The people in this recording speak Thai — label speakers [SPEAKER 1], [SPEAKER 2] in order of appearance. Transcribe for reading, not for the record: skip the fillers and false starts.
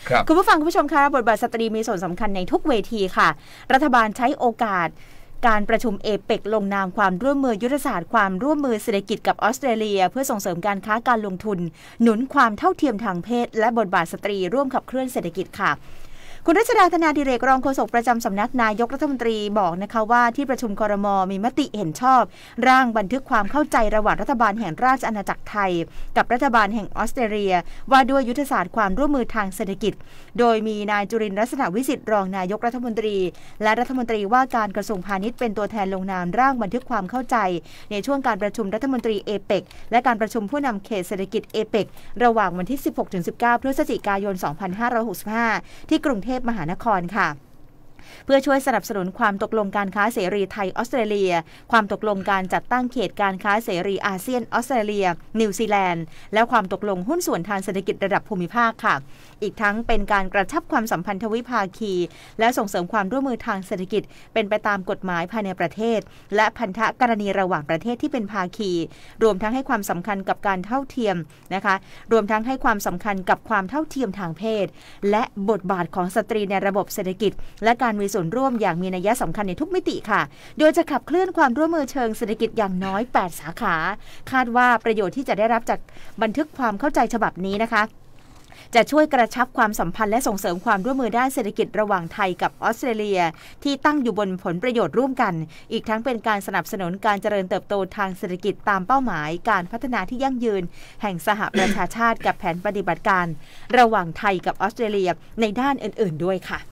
[SPEAKER 1] คุณผู้ฟังคุณผู้ชมคะบทบาทสตรีมีส่วนสำคัญในทุกเวทีค่ะรัฐบาลใช้โอกาสการประชุมเอเปกลงนามความร่วมมือยุทธศาสตร์ความร่วมมือเศรษฐกิจกับออสเตรเลียเพื่อส่งเสริมการค้าการลงทุนหนุนความเท่าเทียมทางเพศและบทบาทสตรีร่วมขับเคลื่อนเศรษฐกิจค่ะคุณรัชดาธนาดิเรกรองโฆษกประจำสำนักนายกรัฐมนตรีบอกนะคะว่าที่ประชุมครม.มีมติเห็นชอบร่างบันทึกความเข้าใจระหว่างรัฐบาลแห่งราชอาณาจักรไทยกับรัฐบาลแห่งออสเตรเลียว่าด้วยยุทธศาสตร์ความร่วมมือทางเศรษฐกิจโดยมีนายจุรินทร์ลักษณะวิสิทธิ์รองนายกรัฐมนตรีและรัฐมนตรีว่าการกระทรวงพาณิชย์เป็นตัวแทนลงนามร่างบันทึกความเข้าใจในช่วงการประชุมรัฐมนตรีเอเปกและการประชุมผู้นำเขตเศรษฐกิจเอเปกระหว่างวันที่ 16-19 พฤศจิกายน 2565 ที่กรุงเทพมหานครค่ะเพื่อช่วยสนับสนุนความตกลงการค้าเสรีไทยออสเตรเลียความตกลงการจัดตั้งเขตการค้าเสรีอาเซียนออสเตรเลียนิวซีแลนด์และความตกลงหุ้นส่วนทางเศรษฐกิจระดับภูมิภาคค่ะอีกทั้งเป็นการกระชับความสัมพันธ์ทวิภาคีและส่งเสริมความร่วมมือทางเศรษฐกิจเป็นไปตามกฎหมายภายในประเทศและพันธกรณีระหว่างประเทศที่เป็นภาคีรวมทั้งให้ความสำคัญกับการเท่าเทียมนะคะรวมทั้งให้ความสำคัญกับความเท่าเทียมทางเพศและบทบาทของสตรีในระบบเศรษฐกิจและการมีส่วนร่วมอย่างมีนัยสำคัญในทุกมิติค่ะโดยจะขับเคลื่อนความร่วมมือเชิงเศรษฐกิจอย่างน้อย8สาขาคาดว่าประโยชน์ที่จะได้รับจากบันทึกความเข้าใจฉบับนี้นะคะจะช่วยกระชับความสัมพันธ์และส่งเสริมความร่วมมือด้านเศรษฐกิจระหว่างไทยกับออสเตรเลียที่ตั้งอยู่บนผลประโยชน์ร่วมกันอีกทั้งเป็นการสนับสนุนการเจริญเติบโตทางเศรษฐกิจตามเป้าหมายการพัฒนาที่ยั่งยืนแห่งสหประชาชาติกับแผนปฏิบัติการระหว่างไทยกับออสเตรเลียในด้านอื่นๆด้วยค่ะ